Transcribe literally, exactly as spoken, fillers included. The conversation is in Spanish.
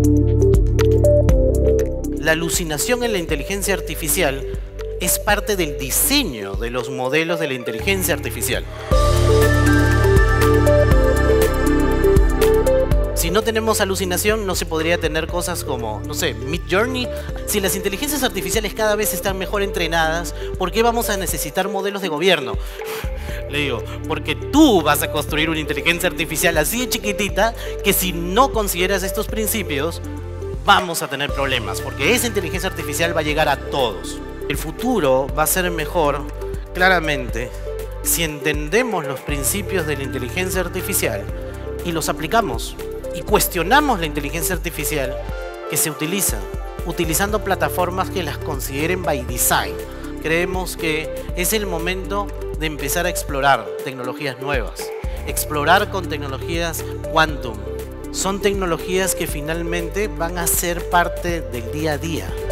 La alucinación en la inteligencia artificial es parte del diseño de los modelos de la inteligencia artificial. Si no tenemos alucinación, no se podría tener cosas como, no sé, Midjourney. Si las inteligencias artificiales cada vez están mejor entrenadas, ¿por qué vamos a necesitar modelos de gobierno? Le digo, porque tú vas a construir una inteligencia artificial así de chiquitita que si no consideras estos principios, vamos a tener problemas, porque esa inteligencia artificial va a llegar a todos. El futuro va a ser mejor, claramente, si entendemos los principios de la inteligencia artificial y los aplicamos y cuestionamos la inteligencia artificial que se utiliza, utilizando plataformas que las consideren by design. Creemos que es el momento de empezar a explorar tecnologías nuevas, explorar con tecnologías quantum. Son tecnologías que finalmente van a ser parte del día a día.